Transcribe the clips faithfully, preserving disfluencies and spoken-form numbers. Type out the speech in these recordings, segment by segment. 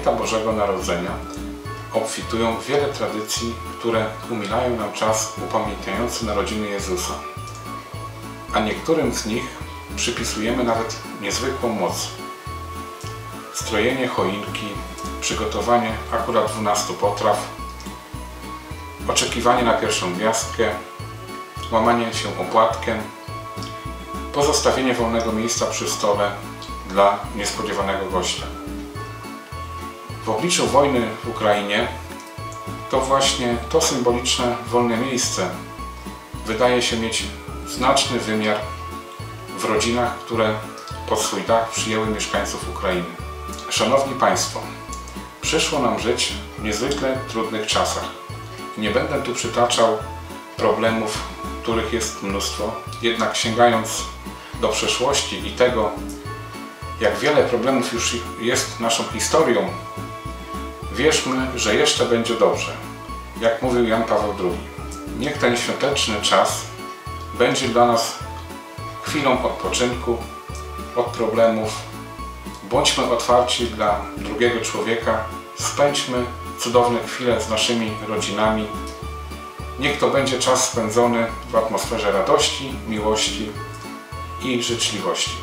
święta Bożego Narodzenia obfitują wiele tradycji, które umilają nam czas upamiętniający narodziny Jezusa. A niektórym z nich przypisujemy nawet niezwykłą moc. Strojenie choinki, przygotowanie akurat dwunastu potraw, oczekiwanie na pierwszą gwiazdkę, łamanie się opłatkiem, pozostawienie wolnego miejsca przy stole dla niespodziewanego gościa. W obliczu wojny w Ukrainie to właśnie to symboliczne wolne miejsce wydaje się mieć znaczny wymiar w rodzinach, które pod swój dach przyjęły mieszkańców Ukrainy. Szanowni Państwo, przyszło nam żyć w niezwykle trudnych czasach. Nie będę tu przytaczał problemów, których jest mnóstwo, jednak sięgając do przeszłości i tego, jak wiele problemów już jest naszą historią, wierzmy, że jeszcze będzie dobrze. Jak mówił Jan Paweł drugi. Niech ten świąteczny czas będzie dla nas chwilą odpoczynku od problemów. Bądźmy otwarci dla drugiego człowieka, spędźmy cudowne chwile z naszymi rodzinami. Niech to będzie czas spędzony w atmosferze radości, miłości i życzliwości.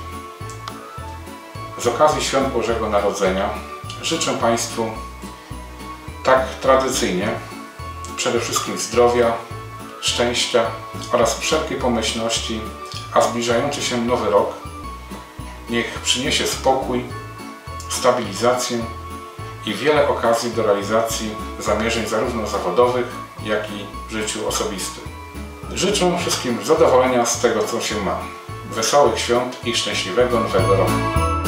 Z okazji Świąt Bożego Narodzenia życzę Państwu tak tradycyjnie przede wszystkim zdrowia, szczęścia oraz wszelkiej pomyślności, a zbliżający się nowy rok niech przyniesie spokój, stabilizację i wiele okazji do realizacji zamierzeń zarówno zawodowych, jak i w życiu osobistym. Życzę wszystkim zadowolenia z tego, co się ma. Wesołych świąt i szczęśliwego nowego roku.